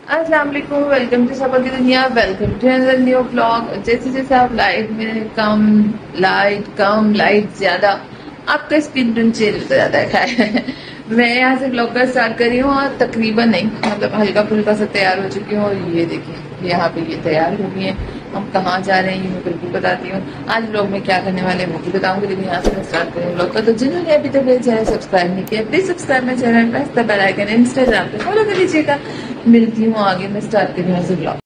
अस्सलाम वालेकुम, welcome to सफर की दुनिया, welcome to another new blog. जैसे जैसे आप लाइट में कम लाइट ज्यादा, आपका स्किन टोन चेंज होता जाता है। मैं यहाँ से ब्लॉग का स्टार्ट कर रही हूँ और तकरीबन नहीं मतलब हल्का फुल्का सा तैयार हो चुकी हूँ। और ये देखिए यहाँ पे ये तैयार हो गई है। हम कहाँ जा रहे हैं ये मैं बिल्कुल बताती हूँ। आज ब्लॉग में क्या करने वाले हैं वो भी बताऊंगी, लेकिन यहाँ से मैं स्टार्ट करूँ ब्लॉग का। तो जिन्होंने अभी तक मेरे चैनल सब्सक्राइब नहीं किया प्लीज सब्सक्राइब मेरे channel, press the bell icon, Instagram पे फॉलो कर लीजिएगा। मिलती हूँ आगे, मैं स्टार्ट कर रही हूँ ब्लॉग।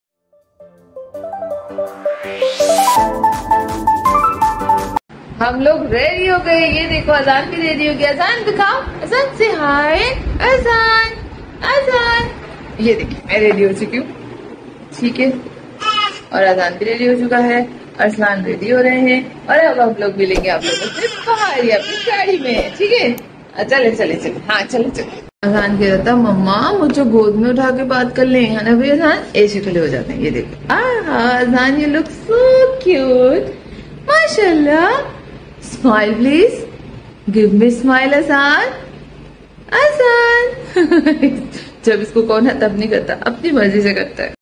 हम लोग रेडी हो गए, ये देखो अजान भी रेडी हो गया। अजान दिखाओ, अजान से हाय, अजान अजान। ये देखिए मैं रेडी हो चुकी हूँ, ठीक है, और अजान भी रेडी हो चुका है, अरसलान रेडी हो रहे हैं। और अब हम लोग मिलेंगे आप लोगों से बाहर अपनी गाड़ी में, ठीक है। चले चले चले, हाँ चले चले। अजान कह रहा था मम्मा मुझे गोद में उठा के बात कर ले, है ना भाई। अजान ऐसे खड़े हो जाते हैं, ये देखो। Azaan, you look so cute, माशाल्लाह। Smile please, give me smile Azaan, Azaan. जब इसको कौन है तब नहीं करता, अपनी मर्जी से करता है।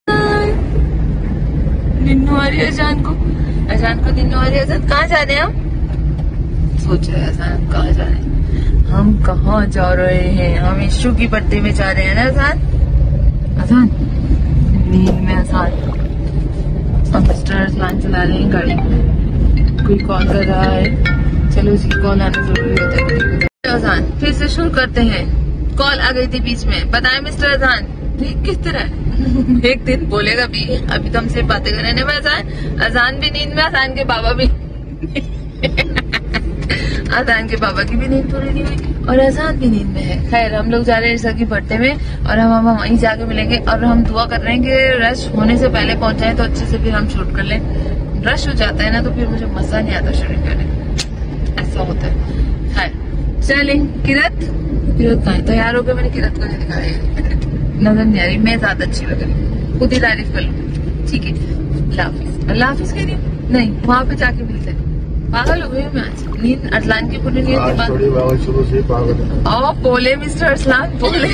निन्नू आ रही है अजान को निन्नू आ रही है। अजान कहाँ जा रहे हैं हम? सोच रहे हैं अजान कहाँ जा रहे हैं। हम कहाँ जा रहे हैं? हम इशू की पट्टी में जा रहे हैं ना अजान। अजान नींद में अजान। हम मिस्टर अरसलान चला रहे हैं गाड़ी। कोई कॉल कर रहा है, चलो उसकी कॉल आना जरूरी होता है। अजान फिर से शुरू करते हैं। कॉल आ गई थी बीच में, बताए मिस्टर अजान ठीक किस तरह। एक दिन बोलेगा भी, अभी तो हमसे बातें कर रहे हैं। अजान भी नींद में, अजान के बाबा भी। अजान के बाबा की भी नींद पूरी नहीं हुई और अजान भी नींद में है। खैर हम लोग जा रहे हैं सर की बर्थडे में और हम वहीं जाके मिलेंगे। और हम दुआ कर रहे हैं कि रश होने से पहले पहुंच जाए तो अच्छे से फिर हम शूट कर लें। रश हो जाता है ना तो फिर मुझे मजा नहीं आता शूटिंग करने का, ऐसा होता है। खैर चले। किरत कहाँ है? तैयार हो गए, मैंने किरत को नहीं दिखाया, नजर नहीं आ रही। मैं ज्यादा अच्छी लग रही, खुद ही तारीफ कर लूँ, ठीक है। अल्लाह हाफिज कह रही हूँ, नहीं वहाँ पे जाके मिलते हैं। पागल हो गई हूँ मैं आज, नींद अरसलान की पूरी नींद शुरू से पागल। बोले मिस्टर अरसलान बोले।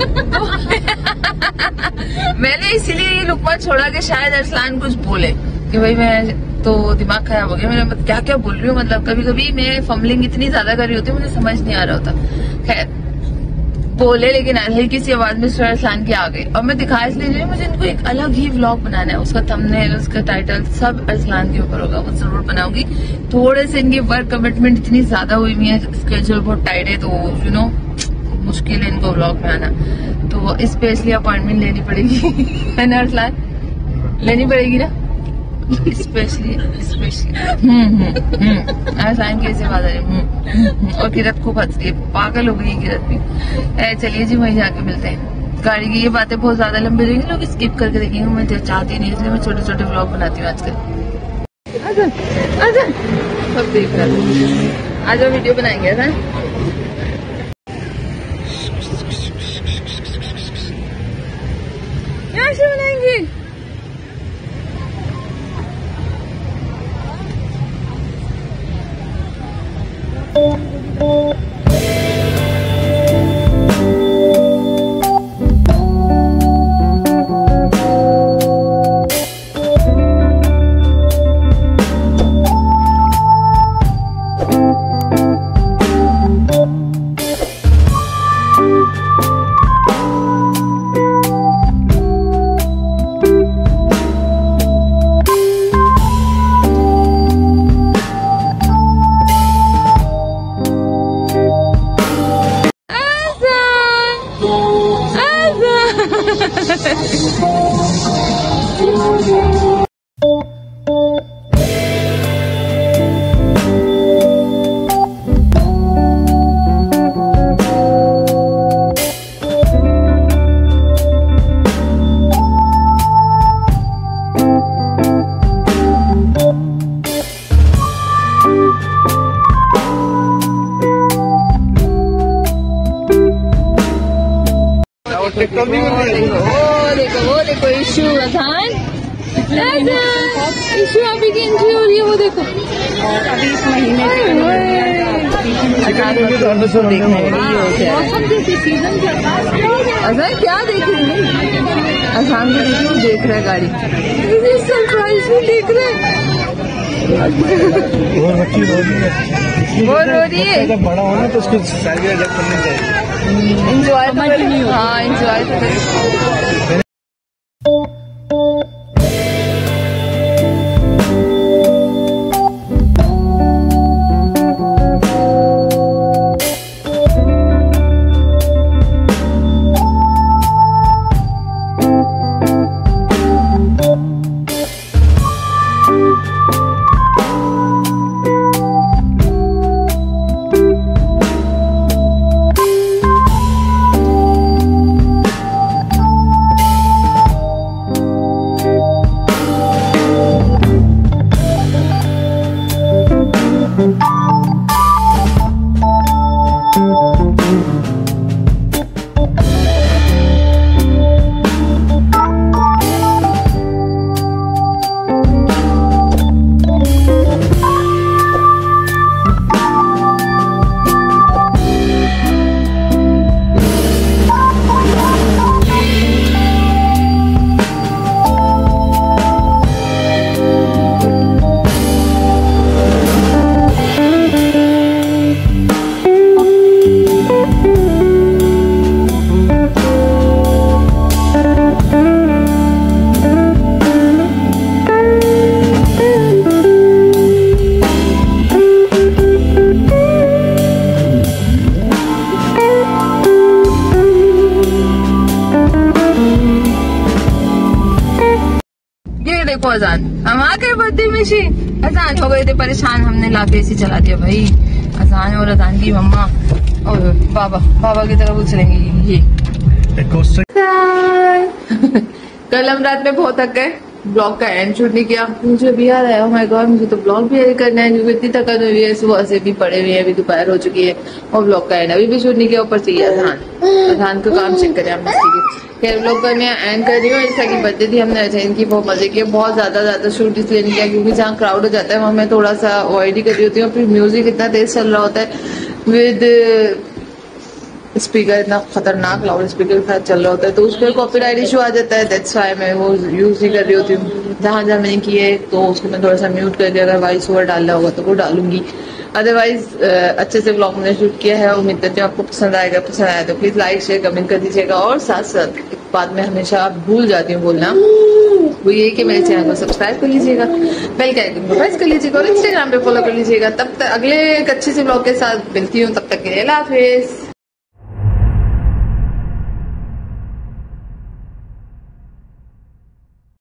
मैंने इसीलिए ये लुकमा छोड़ा कि शायद अरसलान कुछ बोले कि भाई मैं तो दिमाग खराब हो गया मेरा, क्या क्या बोल रही हूँ। मतलब कभी कभी मैं फम्बलिंग इतनी ज्यादा कर रही होती हूँ मुझे समझ नहीं आ रहा होता। खैर बोले, लेकिन हल्की सी आवाज में मिस्टर अरसलान की आ गई। और मैं दिखा इसलिए रही हूँ, मुझे इनको एक अलग ही व्लॉग बनाना है। उसका थंबनेल, उसका टाइटल सब अरसलान के ऊपर होगा, वो जरूर बनाऊंगी। थोड़े से इनकी वर्क कमिटमेंट इतनी ज्यादा हुई हुई है, स्केड्यूल बहुत टाइट है, तो यू नो मुश्किल है इनको व्लॉग में आना। तो इस पे इसलिए अपॉइंटमेंट लेनी पड़ेगी, है ना अरसलान? लेनी पड़ेगी ना स्पेशली। अरसलान कैसे बात है। और किरत खूब हंसती है, पागल हो गई किरत भी। चलिए जी वहीं जाके मिलते हैं। गाड़ी की ये बातें बहुत ज्यादा लंबी रहेंगी, लोग स्किप करके देखेंगे। मैं चाहती नहीं, इसलिए मैं छोटे छोटे व्लॉग बनाती हूँ आजकल। आजा सब देख रहा है, आज वीडियो बनाएंगे ना। यहाँ से बनाएंगे। वो देखो इशू अजान, इशू अभी की एंट्री हो रही है, वो देखो। अभी इस महीने अजय क्या देख रही है? अजान को देख रहा है गाड़ी, सरप्राइज में देख रहे हैं। वो रो रही है। जब बड़ा होना तो उसको साइकिल अलग करनी चाहिए। एंजॉय तो नहीं। हाँ एंजॉय तो देखो अजान, हम आ गए बर्थडे में शी। अजान हो गए थे परेशान, हमने लाके ऐसे चला दिया भाई। अजान और अजान की मम्मा और बाबा की तरफ उछलेंगे ये। कल हम रात में बहुत थक गए, ब्लॉग का एंड शूट नहीं किया। मुझे भी याद आया, माय गॉड मुझे तो ब्लॉग भी एडिट करना है क्योंकि इतनी थकान हुई है, सुबह से भी पड़े हुए हैं, अभी दोपहर हो चुकी है और ब्लॉग का एंड अभी भी शूट नहीं किया। ऊपर से अजान को काम चेक करें आप। खैर ब्लॉग का मैं एंड कर रही हूँ। जैसा की बर्थडे थी, हमने अजैन की बहुत मजे किए, बहुत ज्यादा शूट इसलिए नहीं किया क्योंकि जहाँ क्राउड हो जाता है वहाँ मैं थोड़ा सा अवॉइड ही कर रही होती हूँ। फिर म्यूजिक इतना तेज चल रहा होता है विद स्पीकर, इतना खतरनाक लाउड स्पीकर के साथ चल रहा होता है, तो उस पर कॉपीराइट इशू आ जाता है। दैट्स व्हाई मैं वो यूज नहीं कर रही होती हूँ। जहाँ मैंने किए तो उसको मैं थोड़ा सा म्यूट करके अगर वॉइस ओवर डालना होगा तो वो डालूंगी। अदरवाइज अच्छे से ब्लॉग मैंने शूट किया है। उम्मीद करती हूँ आपको पसंद आएगा। पसंद आया तो प्लीज लाइक शेयर कमेंट कर दीजिएगा। और साथ साथ एक बात मैं हमेशा भूल जाती हूँ बोलना, वो ये कि मेरे चैनल को सब्सक्राइब कर लीजिएगा, बेल के आइकन को प्रेस कर लीजिएगा और इंस्टाग्राम पे फॉलो कर लीजिएगा। तब तक अगले एक अच्छे से ब्लॉग के साथ मिलती हूँ, तब तक के लिए अल्लाह हाफिज।